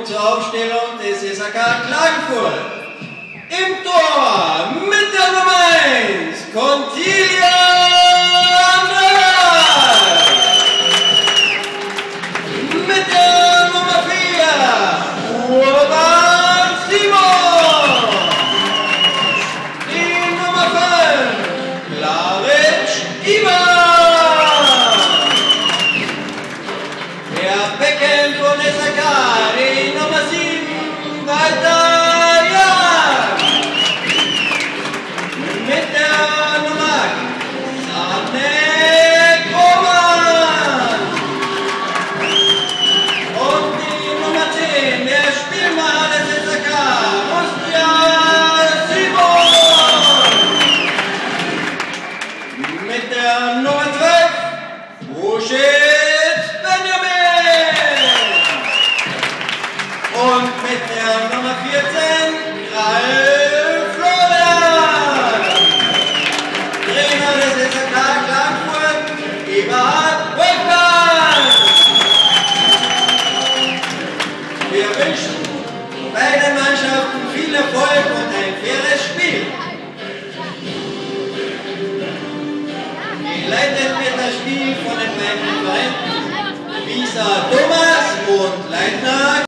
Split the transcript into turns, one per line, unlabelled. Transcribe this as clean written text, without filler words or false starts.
nun zur Aufstellung des SAK Klagenfurt. Im Tor mit der Nummer 1, Contilia Andreas. Mit der Nummer 4, Urban Simon. Die Nummer 5, Klaric Ivan. Der Becken von SAK, die Nummer 7, Walter. Mit der Nummer 12, Wuschitz Benjamin. Und mit der Nummer 14, Ralf Florian. Trainer des SAK Klagenfurt, Eberhard Wolfgang. Wir wünschen beiden Mannschaften viel Erfolg und ein faires Spiel. Geleitet wird das Spiel von den beiden Vereinen Wieser Thomas und Leitner